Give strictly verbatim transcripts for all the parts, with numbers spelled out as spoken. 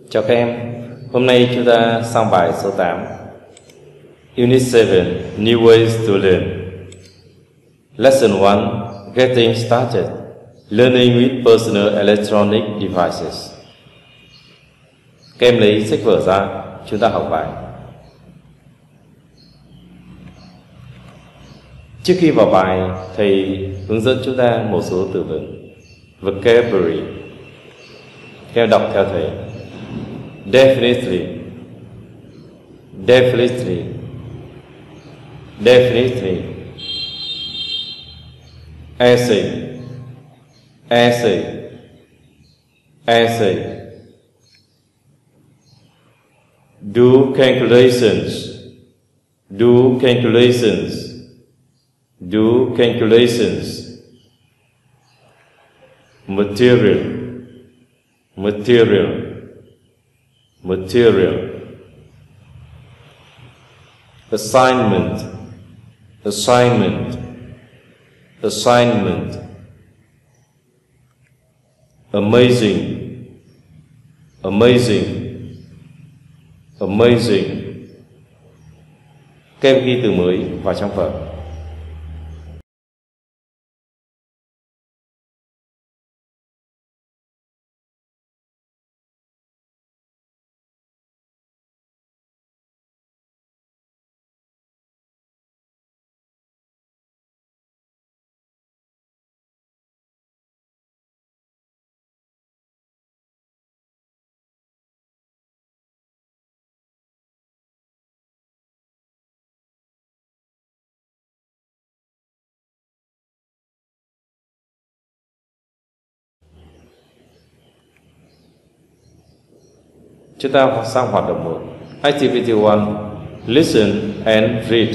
Chào các em, hôm nay chúng ta sang bài số tám, Unit seven, New Ways to Learn. Lesson one, Getting Started, Learning with Personal Electronic Devices. Các em lấy sách vở ra, chúng ta học bài. Trước khi vào bài, thầy hướng dẫn chúng ta một số từ vựng vocabulary. Các em đọc theo thầy. Definitely, definitely, definitely. Essay, essay, essay. Do calculations, do calculations, do calculations. Material, material, material. Assignment, assignment, assignment. Amazing, amazing, amazing. Các em ghi từ mới vào trong vở. Chúng ta sang hoạt động một. Activity one. Listen and read.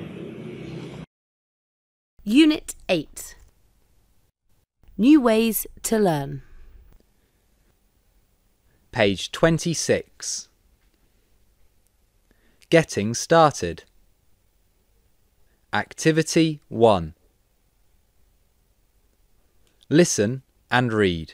Unit eight. New ways to learn. Page twenty-six. Getting started. Activity one. Listen and read.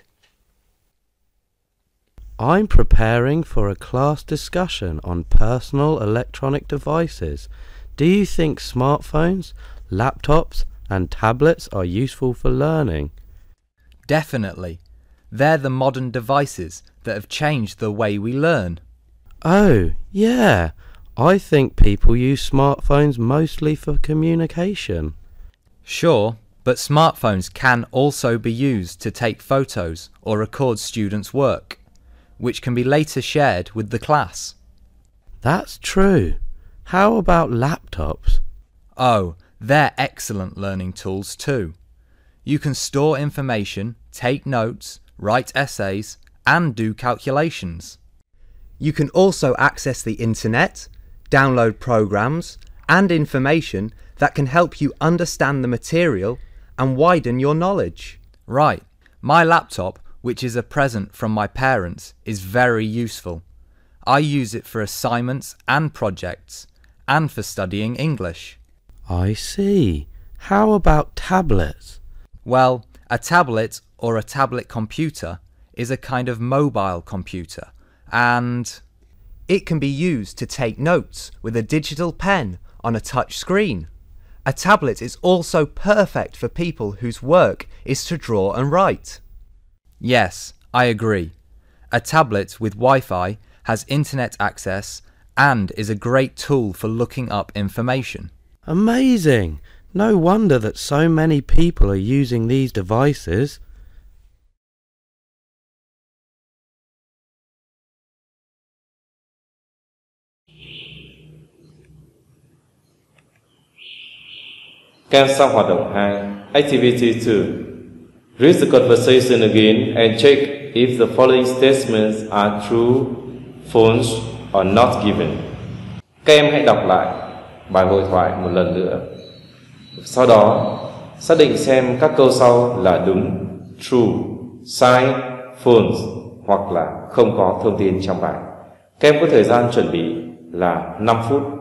I'm preparing for a class discussion on personal electronic devices. Do you think smartphones, laptops and tablets are useful for learning? Definitely. They're the modern devices that have changed the way we learn. Oh, yeah. I think people use smartphones mostly for communication. Sure, but smartphones can also be used to take photos or record students' work, which can be later shared with the class. That's true. How about laptops? Oh, they're excellent learning tools too. You can store information, take notes, write essays, and do calculations. You can also access the internet, download programs, and information that can help you understand the material and widen your knowledge. Right. My laptop, which is a present from my parents, is very useful. I use it for assignments and projects, and for studying English. I see. How about tablets? Well, a tablet or a tablet computer is a kind of mobile computer, and it can be used to take notes with a digital pen on a touch screen. A tablet is also perfect for people whose work is to draw and write. Yes, I agree. A tablet with Wi-Fi has internet access and is a great tool for looking up information. Amazing! No wonder that so many people are using these devices. Các em sang hoạt động hai. Activity two. Read the conversation again and check if the following statements are true, false or not given. Các em hãy đọc lại bài hội thoại một lần nữa. Sau đó, xác định xem các câu sau là đúng, true, sai, false hoặc là không có thông tin trong bài. Các em có thời gian chuẩn bị là năm phút.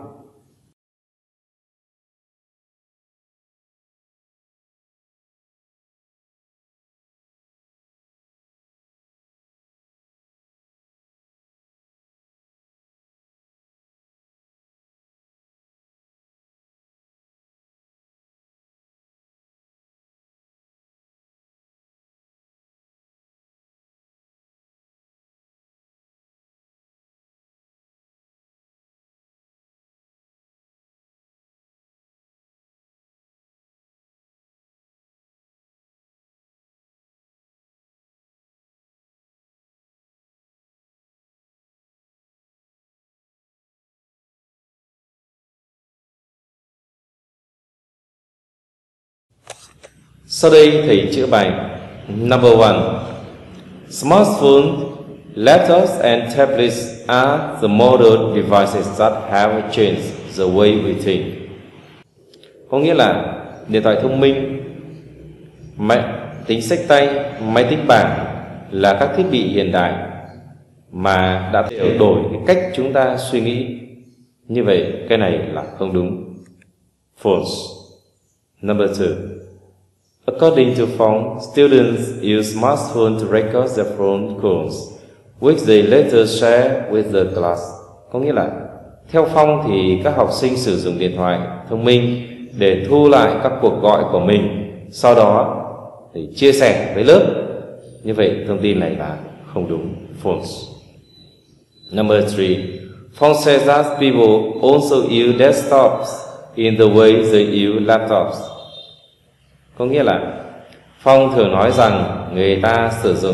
Sau đây thầy chữa bài. Number one. Smartphones, laptops and tablets are the modern devices that have changed the way we think. Có nghĩa là điện thoại thông minh, máy tính xách tay, máy tính bảng là các thiết bị hiện đại mà đã thay đổi cái cách chúng ta suy nghĩ. Như vậy cái này là không đúng. False. Number two. According to Phong, students use smartphones to record their phone calls, which they later share with the class. Có nghĩa là theo Phong thì các học sinh sử dụng điện thoại thông minh để thu lại các cuộc gọi của mình, sau đó thì chia sẻ với lớp. Như vậy thông tin này là không đúng. False. Number three. Phong says that people also use desktops in the way they use laptops. Có nghĩa là Phong thường nói rằng người ta sử dụng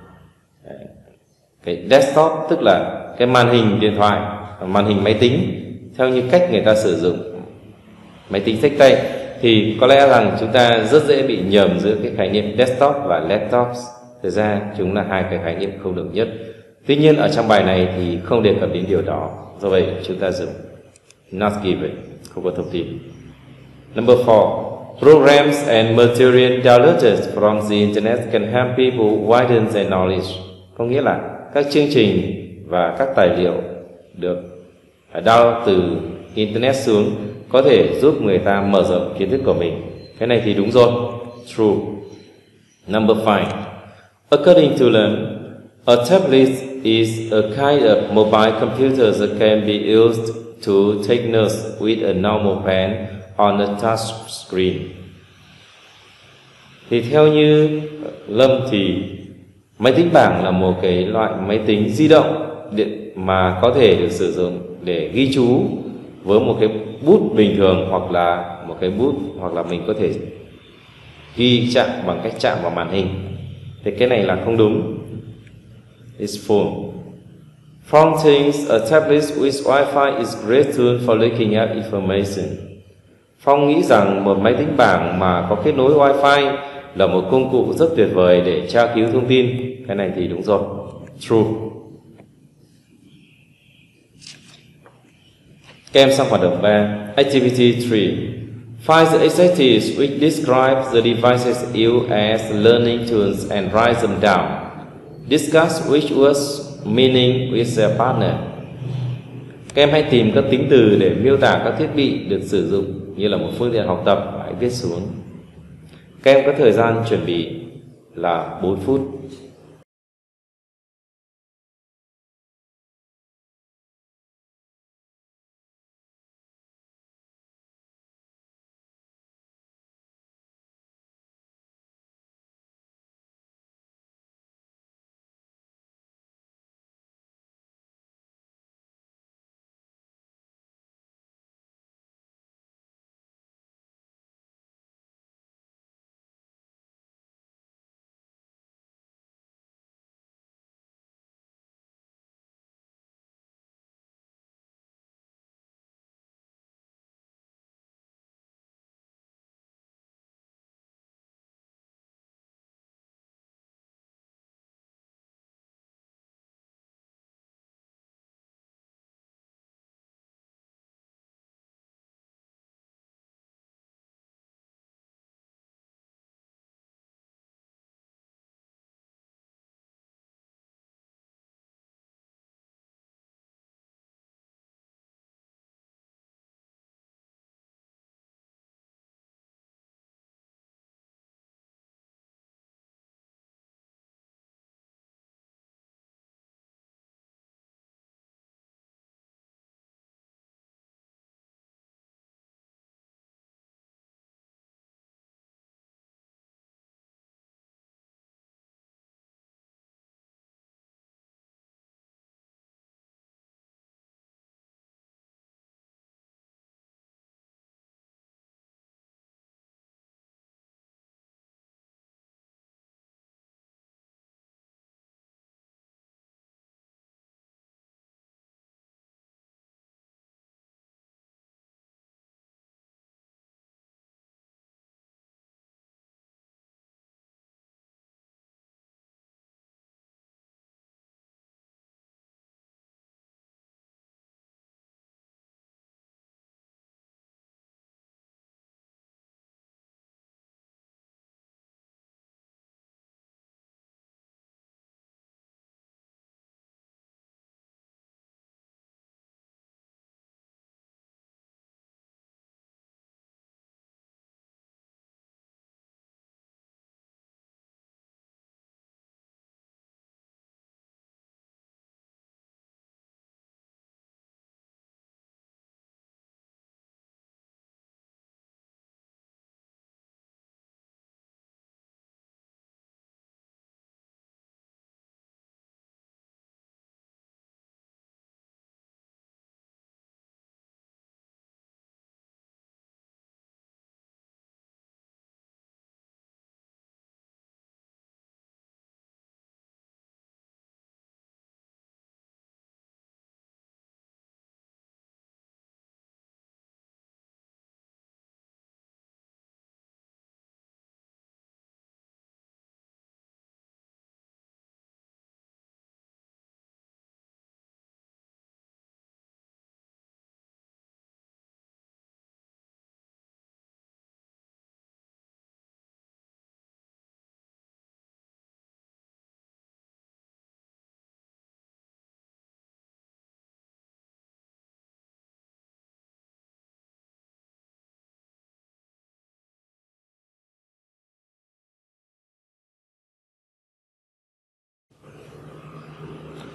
cái desktop, tức là cái màn hình điện thoại, màn hình máy tính theo như cách người ta sử dụng máy tính xách tay. Thì có lẽ rằng chúng ta rất dễ bị nhầm giữa cái khái niệm desktop và laptops. Thực ra chúng là hai cái khái niệm không đồng nhất. Tuy nhiên ở trong bài này thì không đề cập đến điều đó, do vậy chúng ta dùng not given, không có thông tin. Number four. Programs and material downloaded from the internet can help people widen their knowledge. Có nghĩa là các chương trình và các tài liệu được download từ internet xuống có thể giúp người ta mở rộng kiến thức của mình. Cái này thì đúng rồi. True. Number five. According to them, a tablet is a kind of mobile computer that can be used to take notes with a normal pen on a touch screen. Thì theo như Lâm thì máy tính bảng là một cái loại máy tính di động điện mà có thể được sử dụng để ghi chú với một cái bút bình thường, hoặc là một cái bút, hoặc là mình có thể ghi chạm bằng cách chạm vào màn hình. Thì cái này là không đúng. It's full. Phong thinks a tablet with Wi-Fi is great tool for looking at information. Phong nghĩ rằng một máy tính bảng mà có kết nối Wi-Fi là một công cụ rất tuyệt vời để tra cứu thông tin. Cái này thì đúng rồi. True. Các em sang hoạt động ba. Activity three. Find the exercises which describe the devices used as learning tools and write them down. Discuss which words meaning with their partner. Các em hãy tìm các tính từ để miêu tả các thiết bị được sử dụng như là một phương tiện học tập và hãy viết xuống. Các em có thời gian chuẩn bị là bốn phút.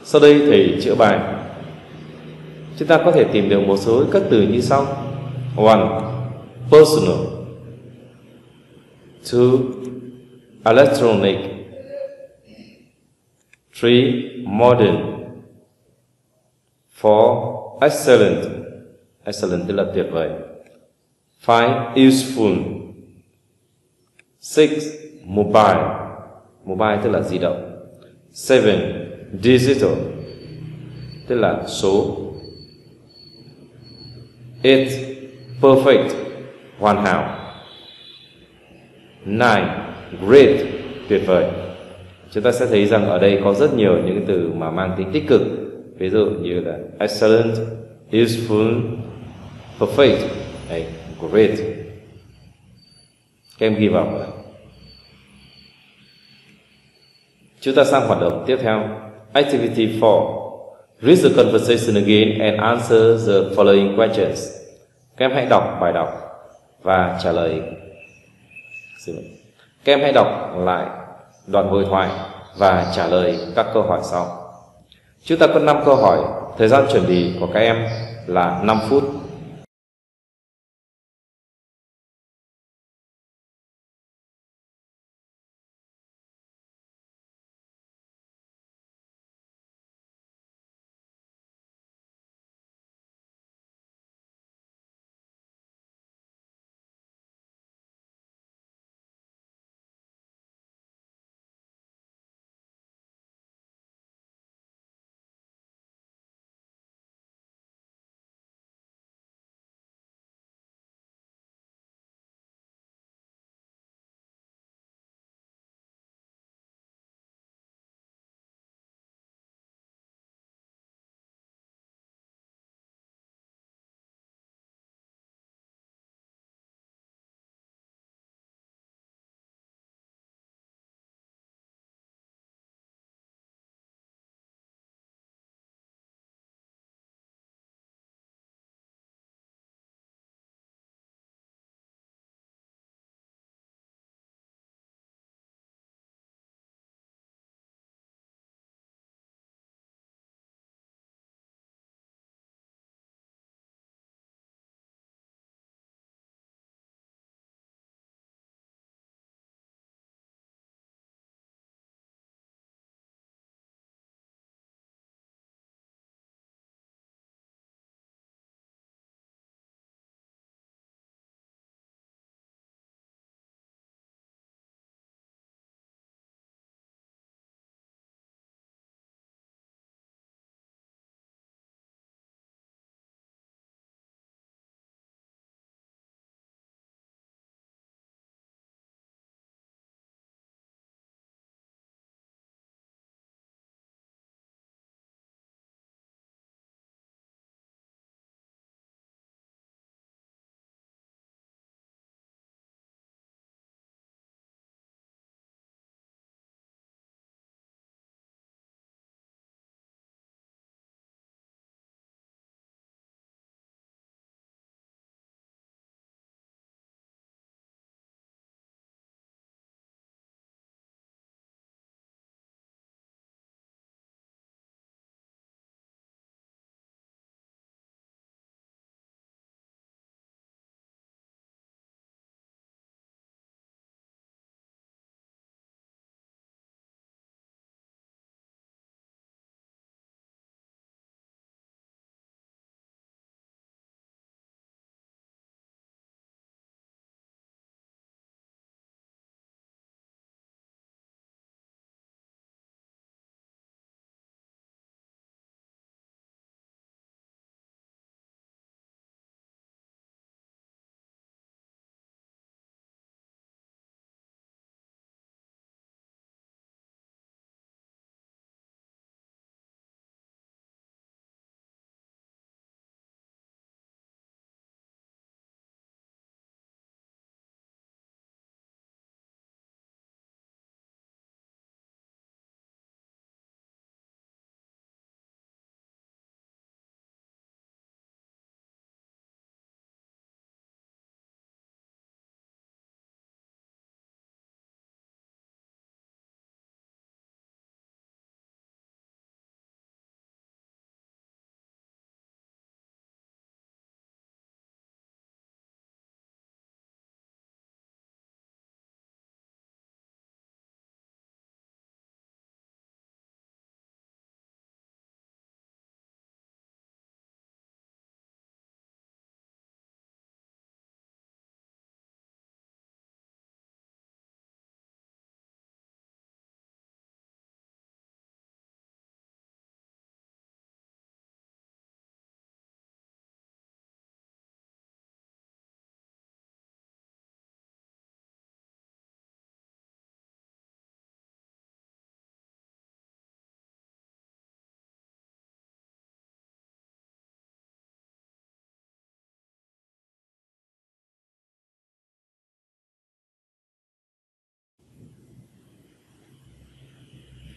Sau đây thầy chữa bài. Chúng ta có thể tìm được một số các từ như sau. One, personal. Two, electronic. Three, modern. Four, excellent. Excellent tức là tuyệt vời. Five, useful. Six, mobile. Mobile tức là di động. Seven, digital tức là số. Eight, perfect hoàn hảo. Nine, great tuyệt vời. Chúng ta sẽ thấy rằng ở đây có rất nhiều những từ mà mang tính tích cực, ví dụ như là excellent, useful, perfect, hay great. Các em ghi vào. Chúng ta sang hoạt động tiếp theo. Activity four. Read the conversation again and answer the following questions. Các em hãy đọc bài đọc và trả lời. Các em hãy đọc lại đoạn hội thoại và trả lời các câu hỏi sau. Chúng ta có năm câu hỏi. Thời gian chuẩn bị của các em là năm phút.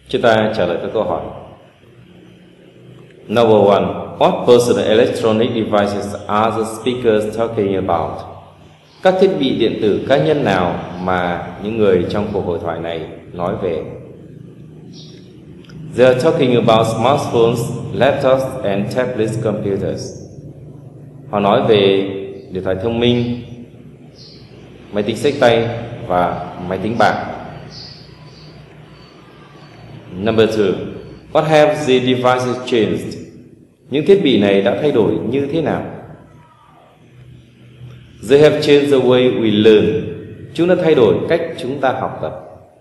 Chúng ta trả lời các câu hỏi. Number one, what personal electronic devices are the speakers talking about? Các thiết bị điện tử cá nhân nào mà những người trong cuộc hội thoại này nói về? They are talking about smartphones, laptops and tablet computers. Họ nói về điện thoại thông minh, máy tính xách tay và máy tính bảng. Number two, what have the devices changed? Những thiết bị này đã thay đổi như thế nào? They have changed the way we learn. Chúng đã thay đổi cách chúng ta học tập.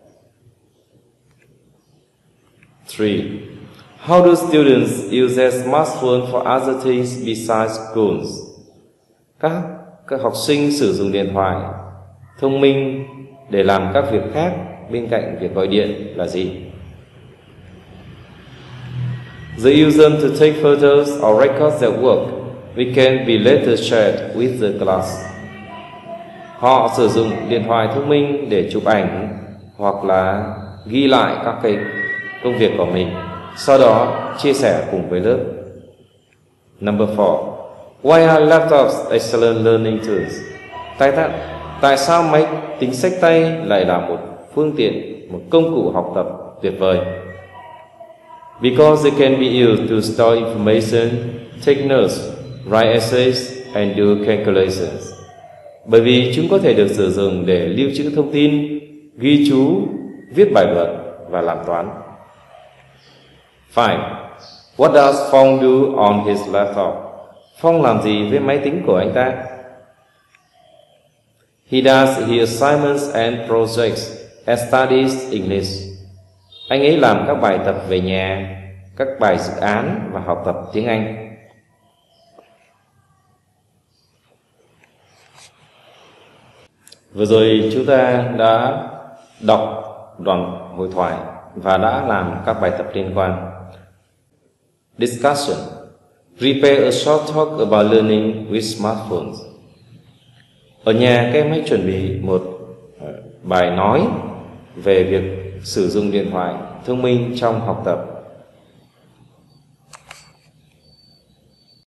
Three, how do students use their smartphone for other things besides schools? Các các học sinh sử dụng điện thoại thông minh để làm các việc khác bên cạnh việc gọi điện là gì? They use them to take photos or records their work. We can be later shared with the class. Họ sử dụng điện thoại thông minh để chụp ảnh hoặc là ghi lại các cái công việc của mình, sau đó chia sẻ cùng với lớp. Number four, why are laptops excellent learning tools? Tại, tại, tại sao máy tính xách tay lại là một phương tiện, một công cụ học tập tuyệt vời? Because they can be used to store information, take notes, write essays, and do calculations. Bởi vì chúng có thể được sử dụng để lưu trữ thông tin, ghi chú, viết bài luận và làm toán. Five. What does Phong do on his laptop? Phong làm gì với máy tính của anh ta? He does his assignments and projects and studies English. Anh ấy làm các bài tập về nhà, các bài dự án và học tập tiếng Anh. Vừa rồi chúng ta đã đọc đoạn hội thoại và đã làm các bài tập liên quan. Discussion. Prepare a short talk about learning with smartphones. Ở nhà các em hãy chuẩn bị một bài nói về việc sử dụng điện thoại thông minh trong học tập.